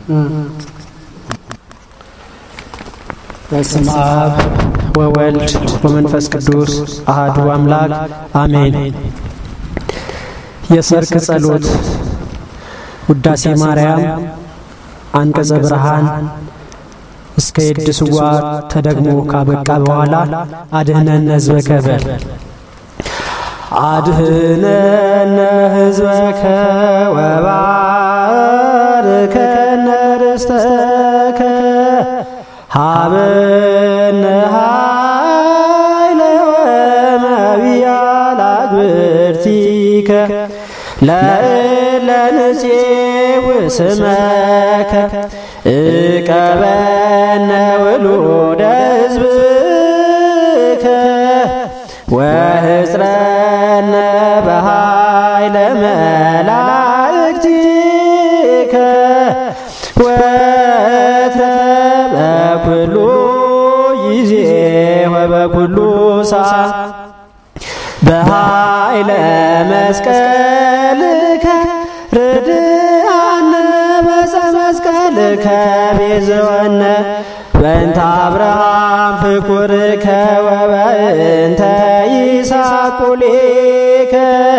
በስመ አብ ወወልድ ወመንፈስ ቅዱስ አሐዱ አምላክ አሜን። የሰርክ ጸሎት ውዳሴ ማርያም አንቀጸ ብርሃን እስከ የድስዋ ተደግሞ ካበቃ በኋላ አድኅነነ ሕዝበከ በል። አድኅነነ ሕዝበከ ወባርከነ ርስተከ ሀበነ ኃይለ ወመቢያለ አግብርቲከ ለእለንፄው ስመከ እቀበነ ውሉደ ሕዝብከ ወሕጽረነ በኃይለ መላእክቲከ ወትረ በኩሉ ጊዜ ወበኩሉ ሰዓት በኃይለ መስቀልከ ርድአነ በዕፀ መስቀልከ ቤዝወነ በእንተ አብርሃም ፍቁርከ ወበእንተ ይስሐቅ ቁሌከ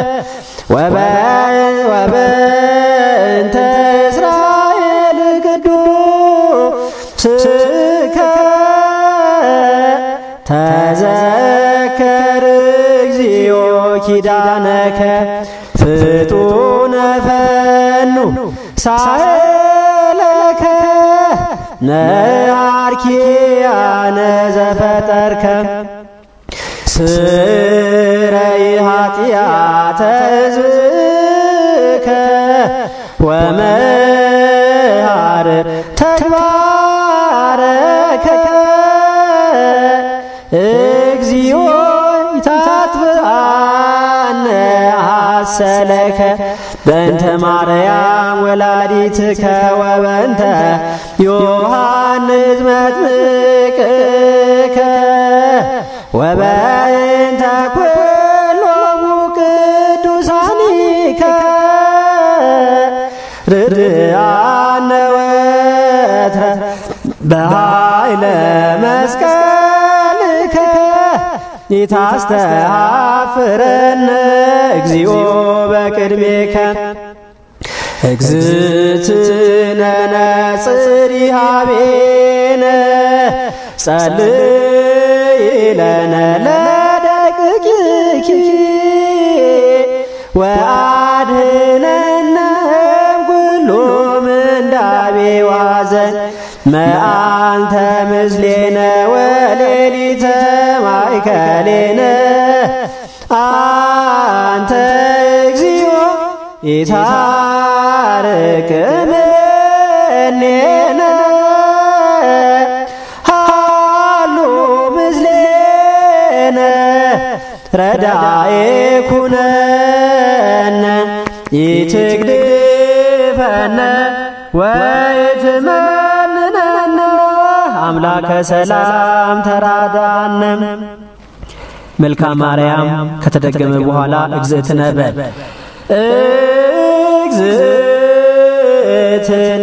ወበእንተ እስራኤል ቅዱስከ ተዘከር እግዚኦ ኪዳነከ ፍጡነ ፈኑ ሳህለከ ነአርኪያነ ዘፈጠርከ ስረይ ኃጢአተ ሕዝብከ ወመሃር ተግባረከ እግዚኦ ይታትብአነ አሰለከ በእንተ ማርያም ወላዲትከ ወበእንተ ዮሐንስ መጥምቅከ ወበእንተ ኩሎሙ ቅዱሳኒከ ርድአነ ወትረ በኃይለ መስቀልከ ይታስተሐፍረነ እግዚኦ በቅድሜከ እግዝእትነ ነጽሪ ኀቤነ ጸልይ ለነ ለደቂቅኪ ወአድኅነነ እምኩሉ ምንዳቤ ወኀዘን መዓልተ ምስሌነ ወሌሊተ ማእከሌነ አንተ እግዚኦ ይታረቅ እምኔነ ሃሉ ምስሌነ ረዳኤ ኩነነ ይትግድፈነ ወይትመንነነ አምላከ ሰላም ተራዳነ። መልክአ ማርያም ከተደገመ በኋላ እግዝእትነ በል። እግዝእትነ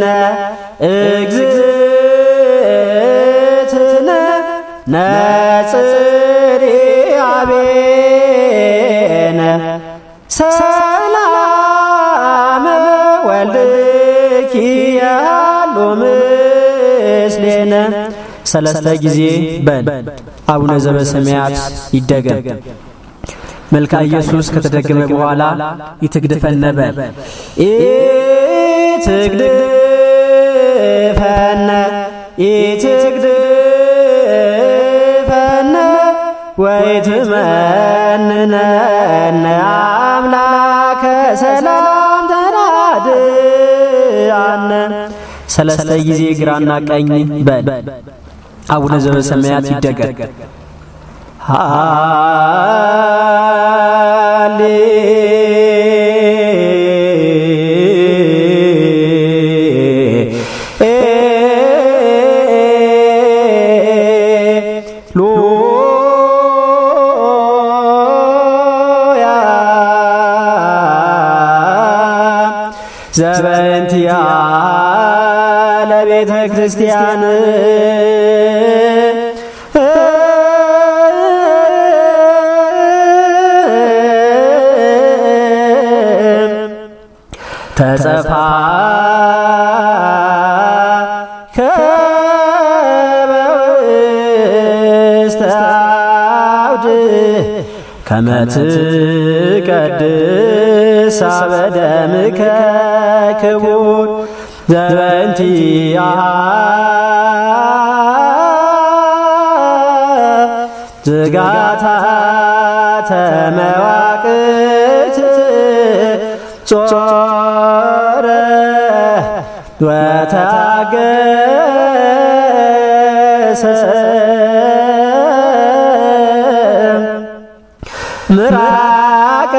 እግዝእትነ ነጽሪ ኀቤነ ሰላመ ወልድኪ ያሉ ምስሌነ ሰለስተ ጊዜ በል። አቡነ ዘበሰማያት ይደገም። መልክአ ኢየሱስ ከተደገመ በኋላ ይትግድፈነ በል። ይትግድፈነ ይትግድፈነ ወይትመንነነ አምላከ ሰላም ተራድአነ ሰለስተ ጊዜ ግራና ቀኝ በል። አቡነ ዘበሰማያት ይደገም። ዘበንቲያ ቤተ ክርስቲያን ተጸፋ ከበውስተ አውድ ከመ ትቀድሳ በደምከ ክቡር ዘበእንቲአሃ ዝጋታተ መዋቅት ጾረ ወታገሰ ምራቀ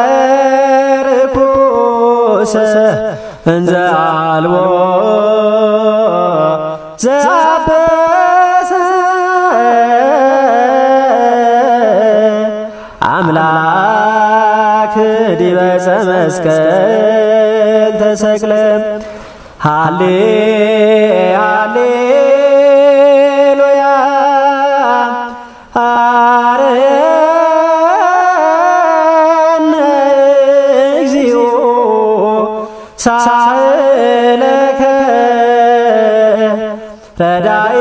ርኩሰ እንዘ አልቦ ዘአበሰ አምላክ ዲበ ዕፀ መስቀል ተሰቅለ ሃሌ ሃሌሉያ አርየነ እግዚኦ ሳህለከ ረዳኤ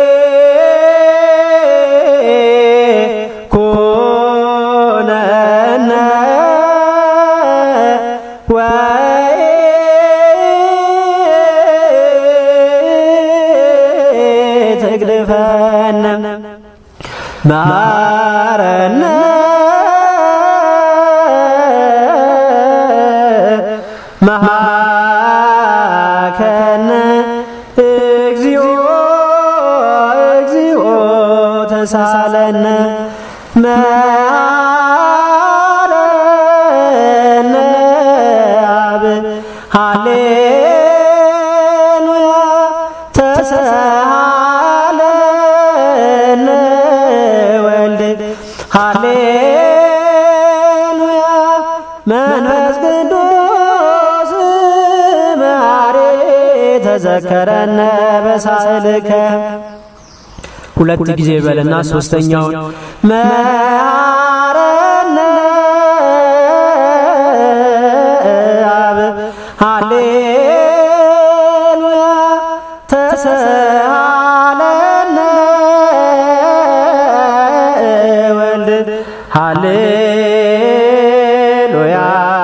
ኩነነ ወትግድፈነ መሐረነ መሐከነ እግዚኦ እግዚኦ ተሳለነ መሐረነ አብ ሃሌሉያ ተሳለነ ወልድ ሃሌሉያ መንፈስ ቅዱስ መሐሪ ተዘከረነ በሳህልከ ሁለት ጊዜ በልና ሶስተኛውን መሐረነ አብ ሃሌሉያ ተሳለነ ወልድ ሃሌሉያ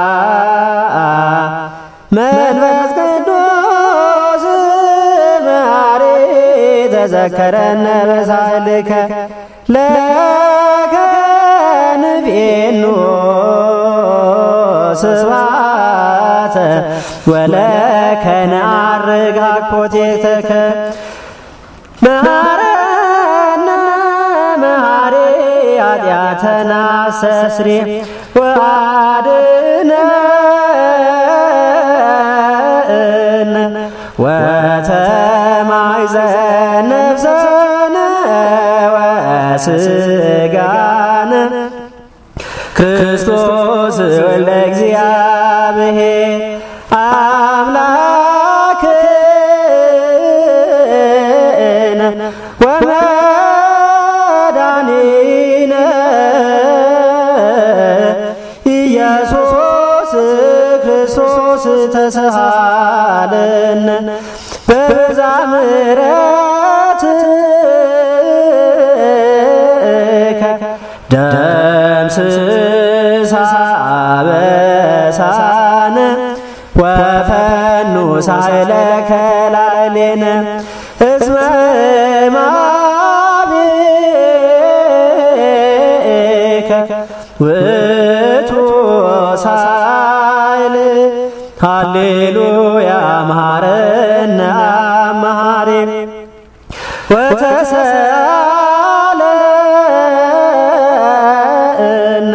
መንፈስ ቅዱስ መሐሪ ተዘከረነ በሳህልከ ለከ ንቤኑ ስብሐተ ወለከ ነዐርግ አኮቴተከ መሐረነ መሐሪ ኃጢአተነ አስተስሪ ወአድኅነነ ወተማይዘነ ነፍሰነ ወሥጋነ ክርስቶስ ወልደ እግዚአብሔር አምላክነ ወመድኃኒነ ኢየሱስ ክርስቶስ ተሳሃለነ በዛ ምሕረትከ ደምስሳ አበሳነ ወፈኑ ሳህለከ ላዕሌነ እስመ እማቤከ ውእቱ ሳህል ሃሌሉያ መሐረነ መሐሪ ወተሳለነ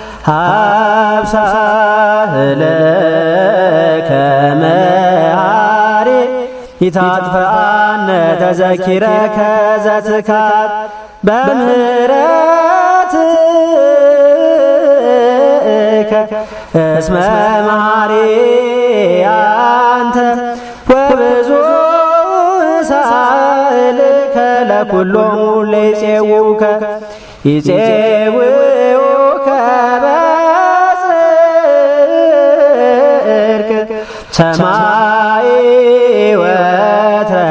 ሀብሳህለከ መሐሪ ይታጥፈአነ ተዘኪረከ ዘትካት በምህረትከ እስመ መሐሪ አንተ ወብዙ ለኩሎሙ ለይጼውከ ይጼውከ በጽድቅ ሰማይ ወትረ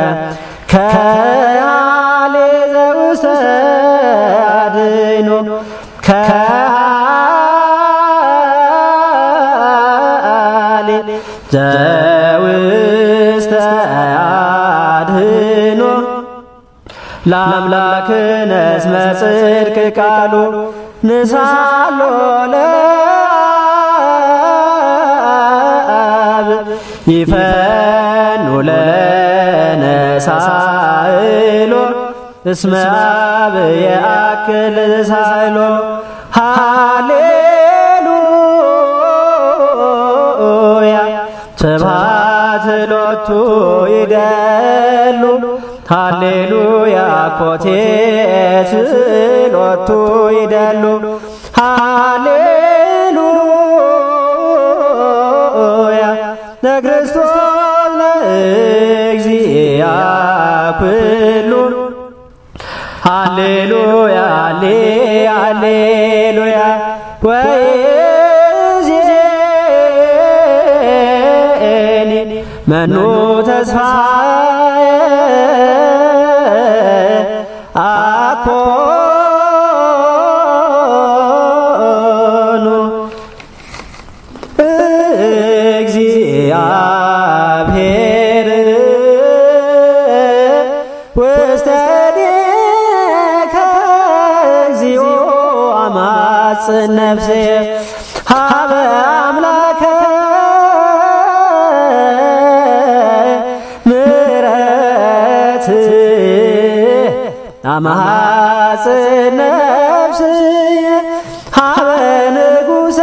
ከሃሌ ዘውስተ አድኅኖ ከሃሌ ዘውስተ አድኅኖ ለአምላክነ እስመ ጽድቅ ቃሉ ንሳሎ ለአብ ይፈኑ ለነ ሳእሎ እስመ አብ የአክል ሳእሎ ሃሌሉያ ስብሐት ሎቱ ይደሉ ሃሌሉያ ኮቴት ሎቱ ይደሉ ሃሌሉያ ለክርስቶስ ለእግዚአ ኩሉ ሃሌሉያ ሃሌሉያ ወይእዜኒ መኑ ተስፋየ አኮኑ እግዚአብሔር ውስተ እዴከ እግዚኦ አማጽን ነፍሴ ሀበ አምላከ ምሕረት አማጽን ነፍስየ ሀበ ንጉሠ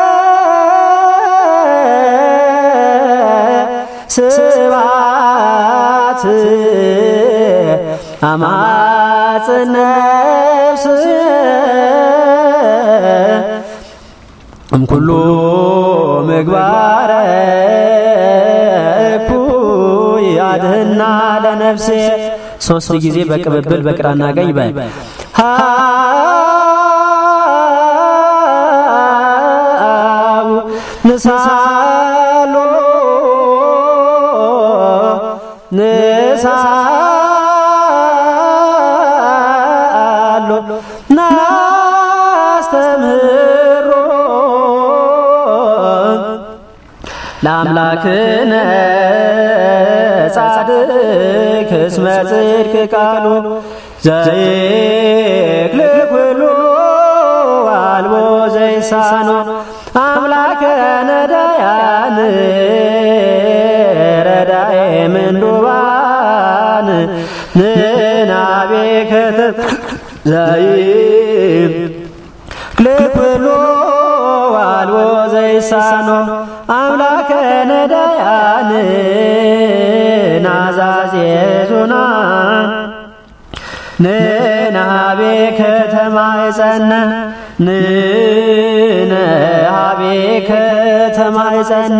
ስብሐት አማጽን ነፍስየ እምኩሉ ምግባረ እኩይ አድኅና ለነፍሴ ሶስት ጊዜ በቅብብል በግራና ቀኝ በል ሃው ንሳሎ ንሳሎ ናስተምህሮ ለአምላክነ ጻድቅ እስመ ጽድቅ ቃሉ ዘይክል ኩሉ አልቦ ዘይሳኖ አምላከ ነዳያን ረዳኤ ምንዱባን ንናቤከ ዘይክል ኩሉ አልቦ ዘይሳኖ አምላከ ነዳያን ናዛዜ ዙናን ንናቤ ከተማ ይጸነ ንነሃቤ ከተማ ይጸነ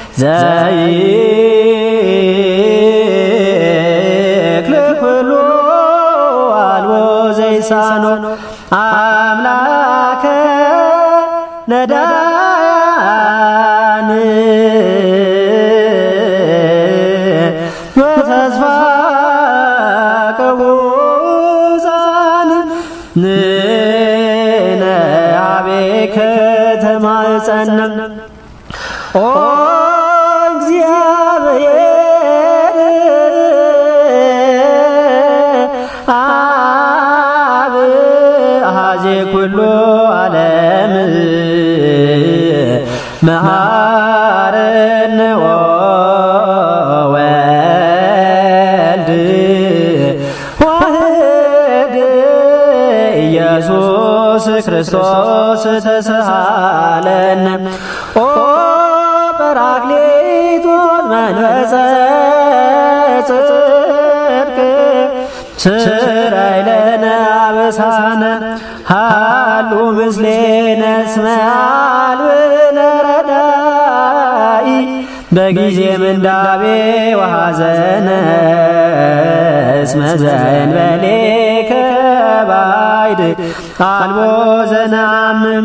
ዘይክል ኩሉ አልቦ ዘይሳኖ አምላከ ነዳያን ወተስፋ ቅቡዛን ንነሃቤ ከተማ ይጸነ ኦ እግዚአብሔር አብ አኀዜ ኩሉ ዓለም መሐረነ ወወልድ ዋሕድ ኢየሱስ ክርስቶስ ተሰሃለነ ኦ ጰራቅሊጦስ መንፈሰ ጽድቅ ስራይ ለነ አበሳነ ሃሉ ምስሌነ እስመ አልብነ ረዳኢ በጊዜ ምንዳቤ ወሐዘነ እስመ ዘእንበሌከ ባዕድ አልቦ ዘነአምን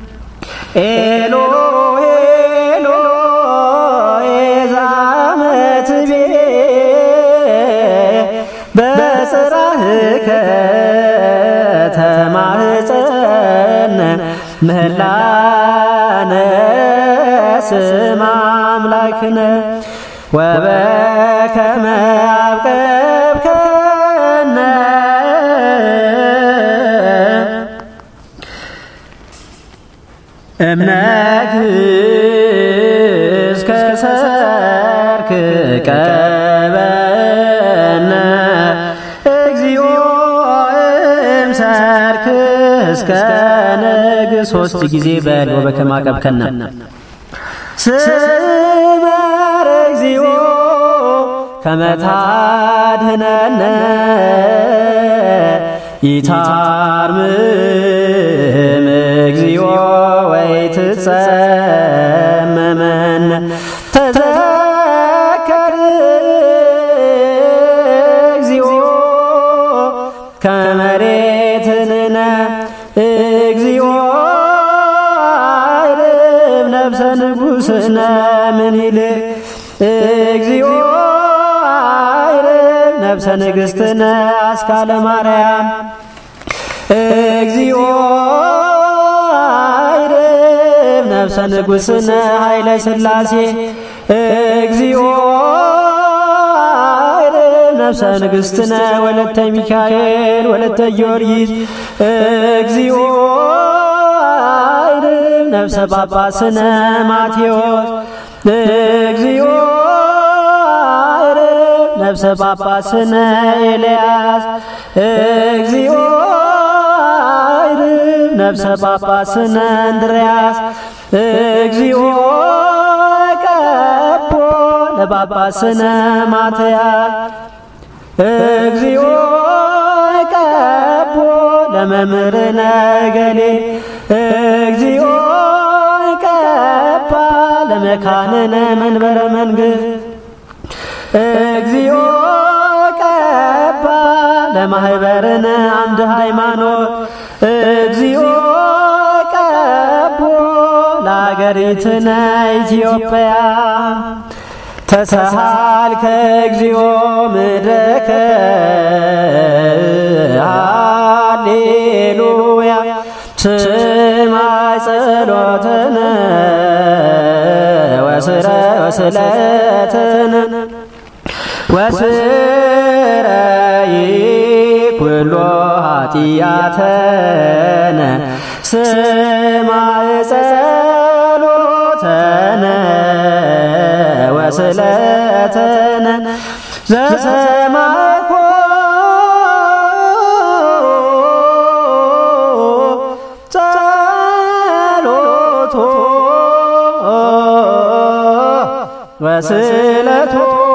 ኤሎሄ ኤሎሄ ዛመትቤ በጽራህከ ተማህፀነ ምህላነ ስመ አምላክነ ወበከመ አብቀብከነ እምነግሥ ከሰርክ ቀበነ እግዚኦ እምሰርክ እስከ ነግሥ 3 ጊዜ በል ወበከመ አቀብከነ ስመረ እግዚኦ ከመ ታድኅነነ ኢታርምም እግዚኦ ወይትጸመመነ ተዘከር እግዚኦ ከመ መሬትንነ እግዚኦ አይርም ነፍሰ ንጉሥነ ምንይል እግዚኦ አይርም ነፍሰ ንግሥትነ አስካለ ማርያም እግዚኦ አይርም ነፍሰ ንጉሥነ ኃይለ ሥላሴ እግዚኦ አይርም ነፍሰ ንግሥትነ ወለተ ሚካኤል ወለተ ጊዮርጊስ እግዚኦ አይርም ነፍሰ ጳጳስነ ማቴዎስ እግዚኦ አይርም ነፍሰ ጳጳስነ ኤልያስ እግዚኦ አይርም ነፍሰ ጳጳስነ እንድርያስ እግዚኦ ቀቦ ለጳጳስነ ማትያስ እግዚኦ ቀቦ ለመምህርነ እገሌ እግዚኦ ቀባ ለመካንነ መንበረ መንግሥት እግዚኦ ቀባ ለማህበርነ አምደ ሃይማኖት እግዚኦ ቀቦ ለአገሪትነ ኢትዮጵያ ተሰሃልከ እግዚኦ ምድረከ ሃሌሉያ ስማዕ ጸሎትነ ወስለትነ ወስረይ ኩሎ ኃጢአተነ ስማዕ ጸሎተነ ወስለትነ ዘሰማዕኮ ጸሎቶ ወስለቶ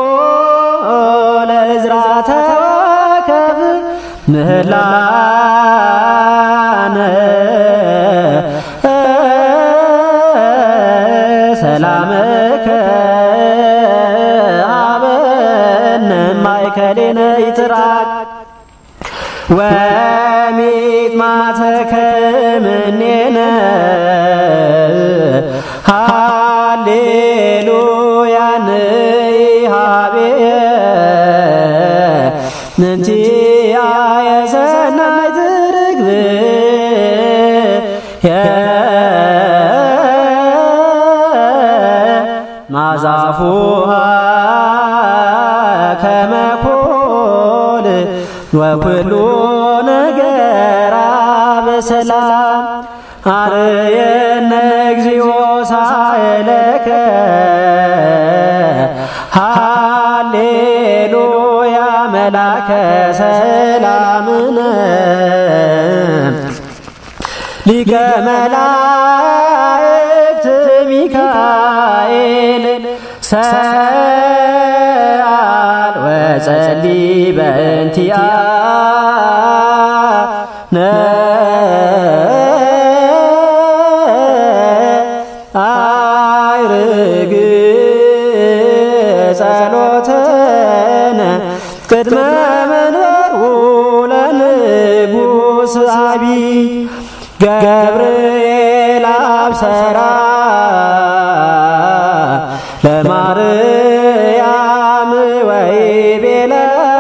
ለዕዝራ ተወከፍ ምህላነ ሰላምከ ሀበነ ማእከሌነ ይትራቅ ወሚጥማተከ እምኔነ ሃሌሉያ ንሃቤየ ንንቲአየ ሰናይት ርግብ ማዛፉሃ ከመ ኮል ወኩሉ ነገራ በሰላም አርየነ እግዚኦ ሳእለከ ሃሌሉያ መላከ ሰላምነ ሊቀ መላእክት ሚካኤል ሰአል ወጸሊ በእንቲአነ አይርግ ጸሎተነ ቅድመ መንበረ ገበሩ ለንጉሥ አቢይ ገብርኤል አብሰራ ለማርያም ወይቤላ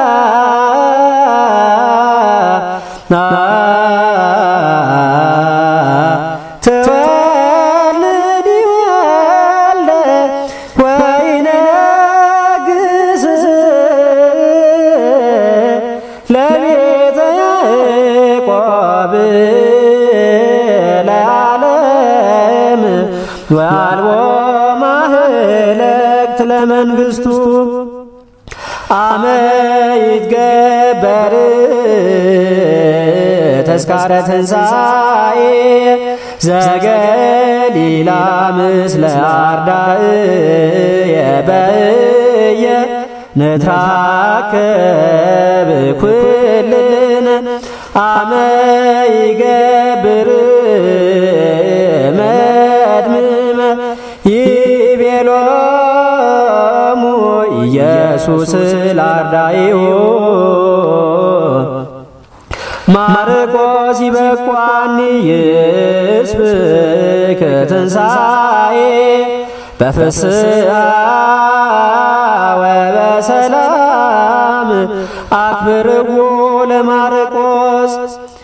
ትወልድ ወልደ ወይነግሥ ለቤተ ያዕቆብ ለዓለም ወአልቦ ማህለክት ለመንግሥቱ አመ ይትገበር ተስካረ ትንሣኤ ዘገሊላ ምስለ አርዳእየ በእየ ንትራከብ ኩልነ አመ ይገብር መድምመ ይቤሎሙ ኢየሱስ ለአርዳኢሁ ማርቆስ ይበቋኒ ይስብክ ትንሣኤ በፍስሐ ወበሰላም አክብርዎ ለማርቆስ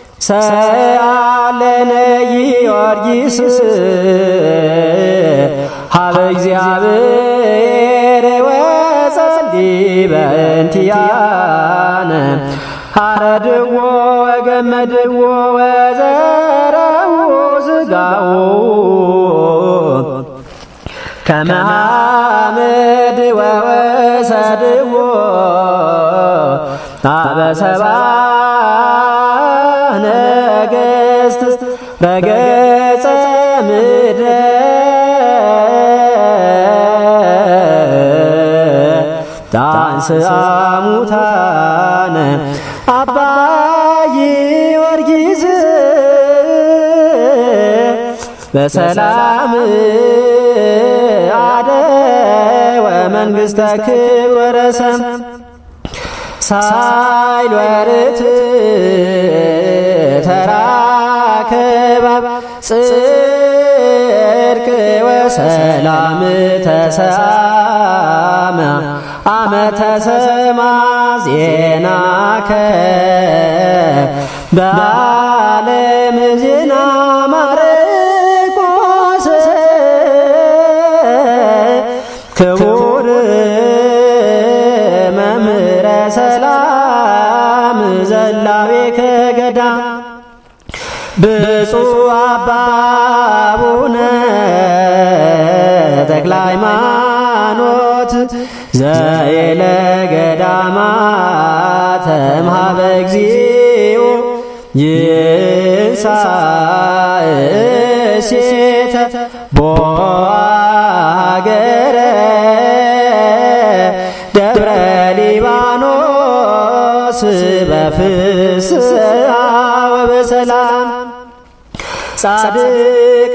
ሰአለነ ጊዮርጊስ ሀበ እግዚአብሔር ወጸልይ በእንቲአነ አረድዎ ወገመድዎ ወዘረዎ ሥጋዎ ከመ ሐመድ ወወሰድዎ አበ ሰብአ ነገሥት ረገጸ ምድረ ታንሥአ ሙታነ አባ ጊዮርጊስ በሰላም አደወ መንግሥተ ክብር ወረሰም ሳይል ወርት ተራከባ ጽድቅ ወሰላም ተሰማ አመተ ሰማ ዜናከ በዓለም ዜና ማርቆስ ክቡር መምህረ ሰላም ዘላዌ ከገዳም ብፁዕ አባ አቡነ ተክለ ሃይማኖት ዘየለ ገዳማተ እምኀበ እግዚኦ ይንሣእ እሴተ ቦአገረ ደብረ ሊባኖስ በፍስሐ ወበሰላም ጻድቅ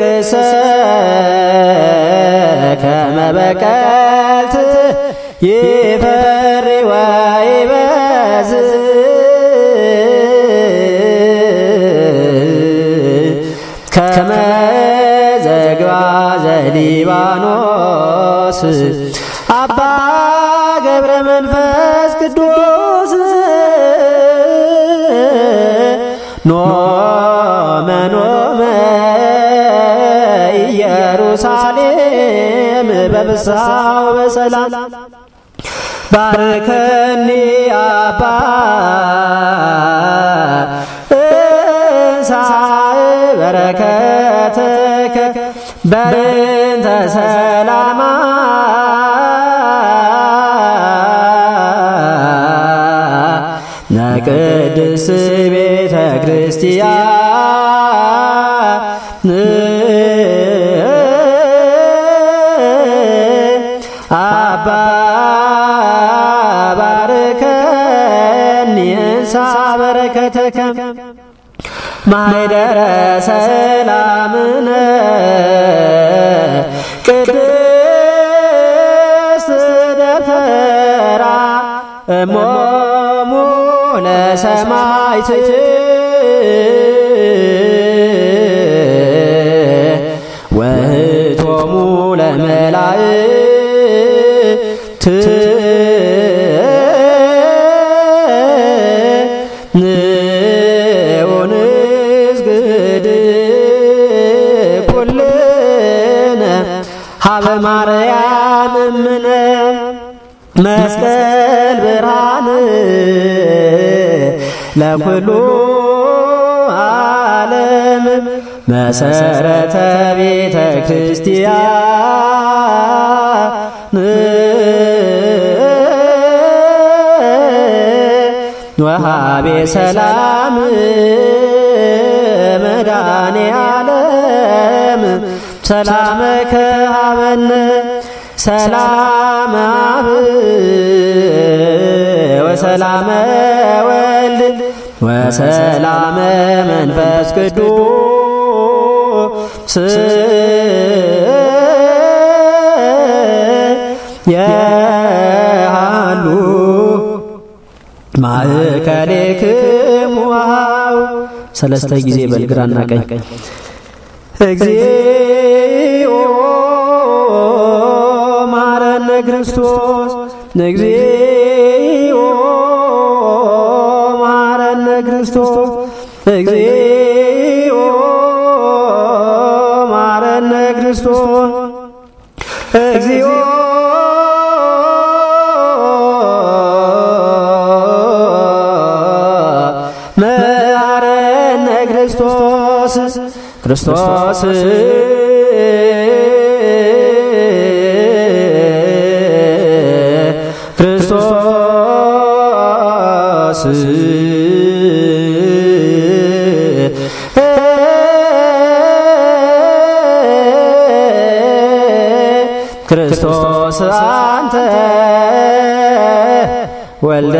ከመ በቀልት ይፈሪ ወይበዝሕ ከመ ዘግባ ዘሊባኖስ አባ ገብረ መንፈስ ቅዱስ ኖመ ኢየሩሳሌም በፍስሐ ወበሰላም ባርከኒ አባ እንሳእ በረከተከ በእንተ ሰላማ ነቅድስት ቤተ ክርስቲያን አባ ባርከኒ እንሳእ በረከተከ ማኅደረ ሰላምነ ቅድስት ደብተራ እሞሙ ለሰማዕት ወህቶሙ ለመላእክት ንዑንስግድ ኩልነ ሀበ ማርያም እምነ መስቀል ብርሃን ለኩሉ ዓለም መሰረተ ቤተ ክርስቲያን ወሃቤ ሰላም መድኃኔ ዓለም ሰላመከ ሀበነ ሰላም አብ ወሰላመ ወልድ ወሰላመ መንፈስ ቅዱስ የሃሉ ማእከሌክሙ ሰለስተ ጊዜ በልግራና ቀኝ እግዚኦ ማረነ ክርስቶስ እግዚኦ ማረነ ክርስቶስ እግዚኦ ማረነ ክርስቶስ እግዚኦ ማረነ ክርስቶስ ክርስቶስ ክርስቶስ አንተ ወልደ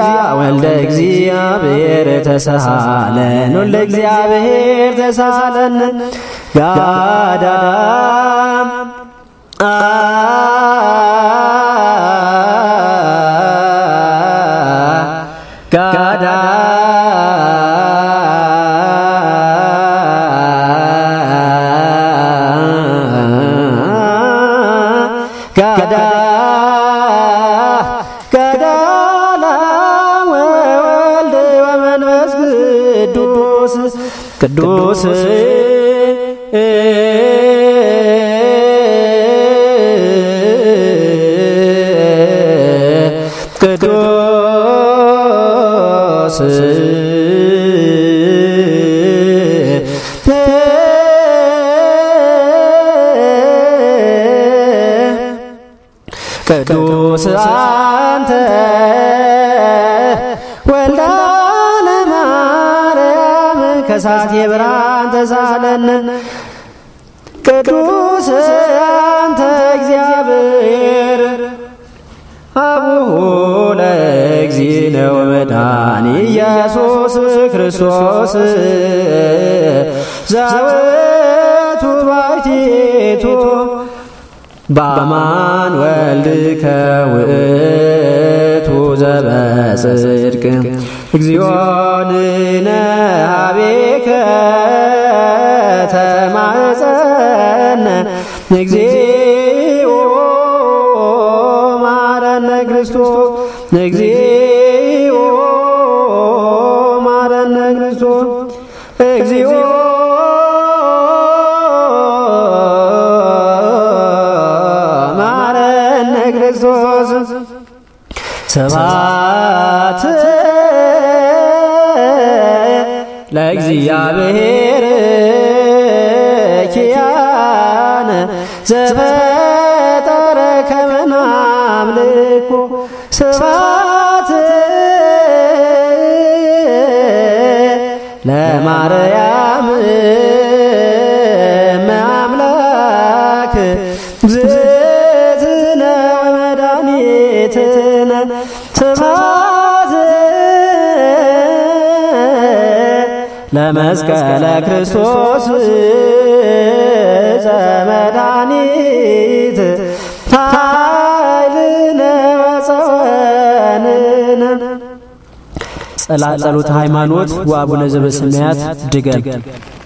እግዚአብሔር ተሳለን ወልደ እግዚአብሔር ተሳለን ጋዳም ጋዳ ጋዳ ጋዳላ ወወልድ ወመንፈስ ቅዱስ ቅዱስ ቅዱስ ቅዱስ አንተ ወልደ ለማርያም ከሳቴ ብርሃን ተሳለን ቅዱስ አንተ እግዚአብሔር አቡሁ ለእግዚእነ ወመድኃኒ ኢየሱስ ክርስቶስ ዘውእቱ ባሕቲቱ በአማን ወልድከ ውእቱ ዘበጽድቅ እግዚኦንነ ኀቤከ ተማጸነ እግዚኦ ማረነ ክርስቶስ እግዚኦ ማረነ ክርስቶስ እግዚኦ ክርስቶስ ስብሐት ለእግዚአብሔር ኪያነ ዘፈጠረ ከመ ናምልኮ ስብሐት ለማርያም እመአምላክ እግዝእትነ ወመድኃኒትነ ስብሐት ለመስቀለ ክርስቶስ ዘመድኃኒት ኃይልነ ወፀወንነ ጸሎተ ሃይማኖት ወአቡነ ዘበሰማያት ድገም